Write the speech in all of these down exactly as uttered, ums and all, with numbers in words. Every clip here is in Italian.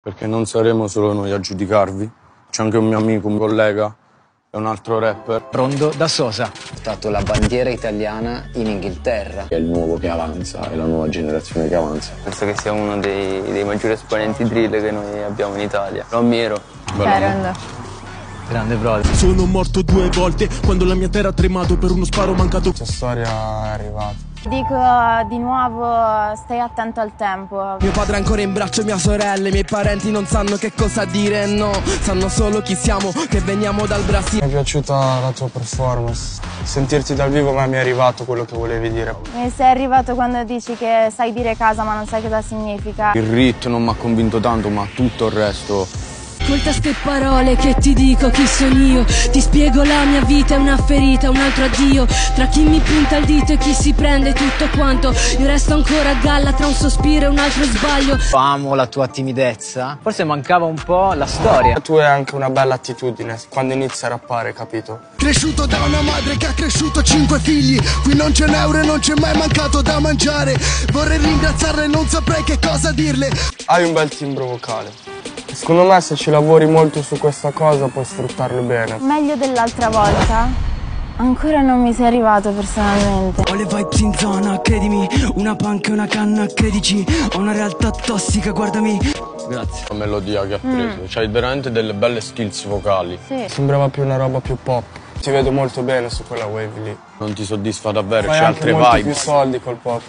Perché non saremo solo noi a giudicarvi, c'è anche un mio amico, un collega e un altro rapper. Rondo da Sosa. Ha portato la bandiera italiana in Inghilterra. È il nuovo che avanza, è la nuova generazione che avanza. Penso che sia uno dei, dei maggiori esponenti drill che noi abbiamo in Italia. Lo ammiro. Rondo. Grande brother. Sono morto due volte quando la mia terra ha tremato per uno sparo mancato. Questa storia è arrivata. Dico di nuovo, stai attento al tempo. Mio padre è ancora in braccio, mia sorella, i miei parenti non sanno che cosa dire, no. Sanno solo chi siamo, che veniamo dal Brasile. Mi è piaciuta la tua performance. Sentirti dal vivo, ma mi è arrivato quello che volevi dire. Mi sei arrivato quando dici che sai dire casa ma non sai cosa significa. Il rit non mi ha convinto tanto, ma tutto il resto. Ascolta ste parole che ti dico chi sono io. Ti spiego la mia vita è una ferita, un altro addio. Tra chi mi punta il dito e chi si prende tutto quanto. Io resto ancora a galla tra un sospiro e un altro sbaglio. Amo la tua timidezza. Forse mancava un po' la storia. Tu hai anche una bella attitudine quando inizi a rappare, capito? Cresciuto da una madre che ha cresciuto cinque figli. Qui non c'è un euro e non c'è mai mancato da mangiare. Vorrei ringraziarle e non saprei che cosa dirle. Hai un bel timbro vocale. Secondo me se ci lavori molto su questa cosa puoi sfruttarlo bene. Meglio dell'altra volta? Ancora non mi sei arrivato personalmente. Ho le vibes in zona, credimi. Una punk e una canna, credici. Ho una realtà tossica, guardami. Grazie. La melodia che ha preso, mm. C'hai veramente delle belle skills vocali. Sì. Sembrava più una roba più pop. Ti vedo molto bene su quella wave lì. Non ti soddisfa davvero, Fai c'è anche altre molti vibes. più soldi col pop,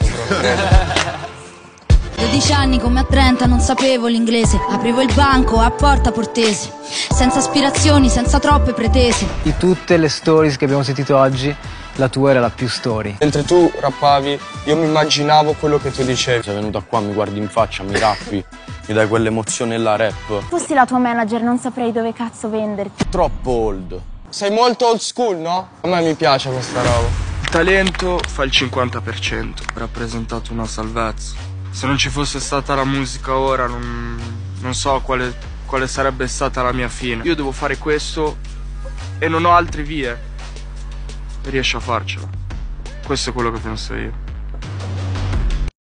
bro. dodici anni come a trenta non sapevo l'inglese. Aprivo il banco a Porta Portese. Senza aspirazioni, senza troppe pretese. Di tutte le stories che abbiamo sentito oggi, la tua era la più story. Mentre tu rappavi, io mi immaginavo quello che tu dicevi. Sei venuta qua, mi guardi in faccia, mi rappi, mi dai quell'emozione là rap. Fossi la tua manager non saprei dove cazzo venderti. Troppo old. Sei molto old school, no? A me mi piace questa roba. Il talento fa il cinquanta per cento. Ha rappresentato una salvezza. Se non ci fosse stata la musica ora, non, non so quale, quale sarebbe stata la mia fine. Io devo fare questo e non ho altre vie. Riesci a farcela. Questo è quello che penso io.